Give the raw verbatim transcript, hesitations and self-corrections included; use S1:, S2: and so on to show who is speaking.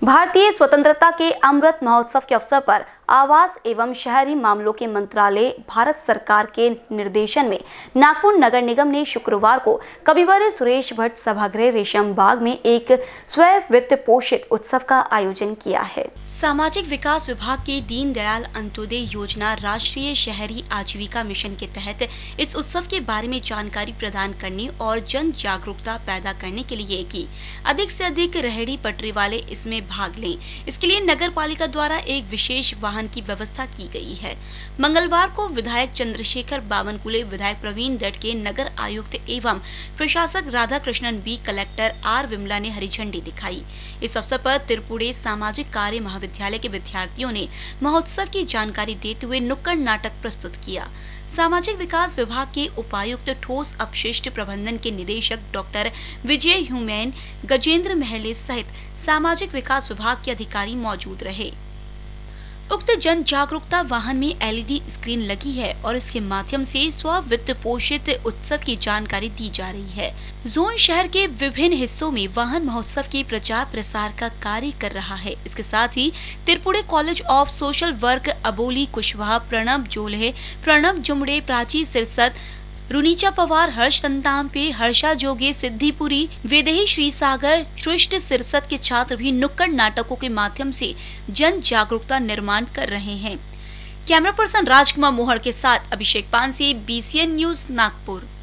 S1: भारतीय स्वतंत्रता के अमृत महोत्सव के अवसर पर आवास एवं शहरी मामलों के मंत्रालय भारत सरकार के निर्देशन में नागपुर नगर निगम ने शुक्रवार को कविवर्य सुरेश भट्ट सभागृह रेशम बाग में एक स्वयं वित्त पोषित उत्सव का आयोजन किया है।
S2: सामाजिक विकास विभाग के दीनदयाल अंत्योदय योजना राष्ट्रीय शहरी आजीविका मिशन के तहत इस उत्सव के बारे में जानकारी प्रदान करने और जन जागरूकता पैदा करने के लिए की अधिक से अधिक रेहड़ी पटरी वाले इसमें भाग लें। इसके लिए नगर पालिका द्वारा एक विशेष वाहन की व्यवस्था की गई है। मंगलवार को विधायक चंद्रशेखर बावनकुले, विधायक प्रवीण दत्त के नगर आयुक्त एवं प्रशासक Radha Krishnan B, collector R Vimala ने हरी झंडी दिखाई। इस अवसर पर त्रिपुरे सामाजिक कार्य महाविद्यालय के विद्यार्थियों ने महोत्सव की जानकारी देते हुए नुक्कड़ नाटक प्रस्तुत किया। सामाजिक विकास विभाग के उपायुक्त ठोस अपशिष्ट प्रबंधन के निदेशक डॉक्टर विजय ह्यूमैन, गजेंद्र महले सहित सामाजिक विकास विभाग के अधिकारी मौजूद रहे। उक्त जन जागरूकता वाहन में एलईडी स्क्रीन लगी है और इसके माध्यम से स्व वित्त पोषित उत्सव की जानकारी दी जा रही है। जोन शहर के विभिन्न हिस्सों में वाहन महोत्सव के प्रचार प्रसार का कार्य कर रहा है। इसके साथ ही Tirpude college of social work, Aboli Kushwaha, Pranab Jolhe, Pranab Jumde, Prachi Sirsat, Runicha Pawar, Harsh Santape, Harsha Joge, Siddhipuri, Vaidehi Shrisagar, सृष्ट सिरसत के छात्र भी नुक्कड़ नाटकों के माध्यम से जन जागरूकता निर्माण कर रहे हैं। कैमरा पर्सन राजकुमार मोहर के साथ अभिषेक पानसे, बीसीएन न्यूज, नागपुर।